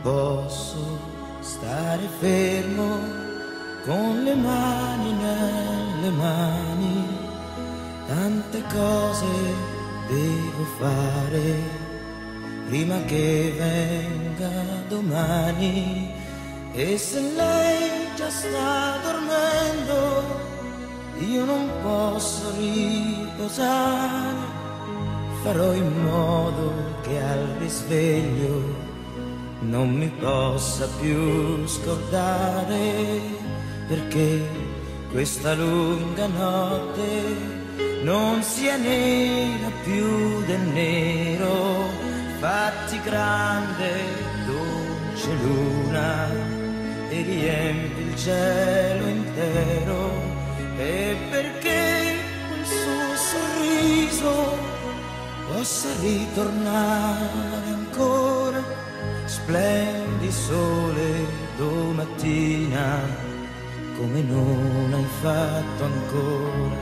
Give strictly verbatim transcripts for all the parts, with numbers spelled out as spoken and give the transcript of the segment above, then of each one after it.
posso stare fermo con le mani nelle mani, tante cose devo fare prima che venga domani. E se lei già sta dormendo, io non posso riposare, farò in modo che al risveglio non mi possa più scordare, perché questa lunga notte non sia nera più del nero. Fatti grande, dolce luna, e riempi il cielo intero, e perché quel suo sorriso possa ritornare ancora. Splendi sole domattina come non hai fatto ancora.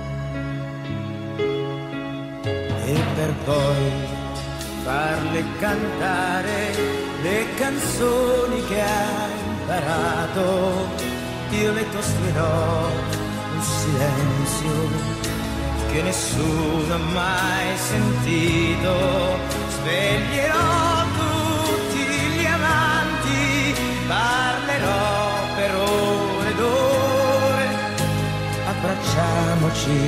E per poi farle cantare le canzoni che hai imparato, io le costruirò un silenzio che nessuno ha mai sentito. Sveglierò tutti gli amanti, parlerò per ore ed ore, abbracciamoci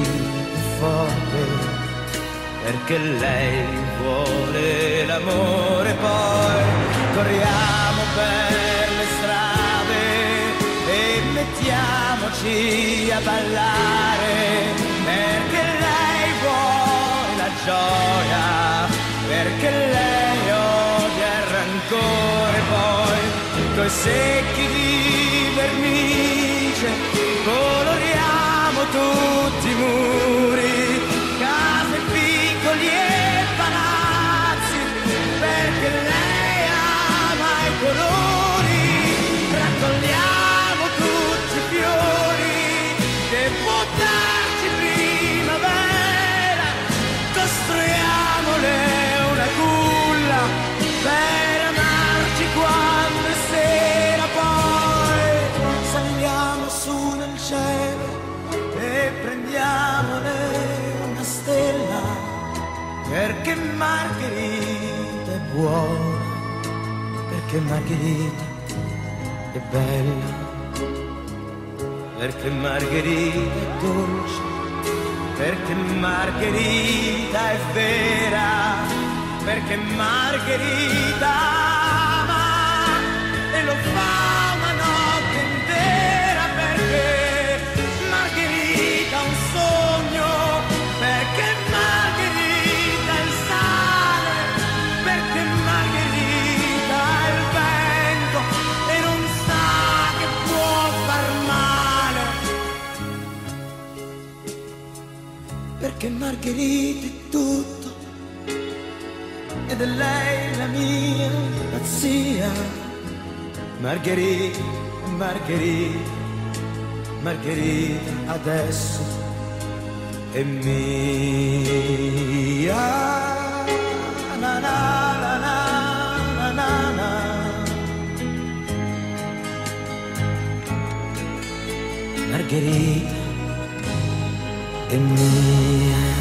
forte perché lei vuole l'amore. Poi corriamo per le strade e mettiamoci a ballare, perché lei vuole la gioia, perché lei odia il rancore. Poi coi secchi di vernice coloriamo tutti i muri, case, piccoli e palazzi, perché lei ama i colori. Raccogliamo tutti i fiori che può darci primavera, costruiamole una culla per amarci quando è sera. Poi saliamo su nel cielo e prendiamole una stella, perché Margherita è buona, perché Margherita è bella, perché Margherita è dolce, perché Margherita è vera, perché Margherita ama e lo fa una notte intera, perché Margherita ha un sogno, perché Margherita è il sale, perché Margherita è il vento e non sa che può far male, perché Margherita è tutto ed è lei la mia pazzia. Margherita, Margherita, Margherita adesso è mia. Na, na, na, na, na, na. Margherita è mia.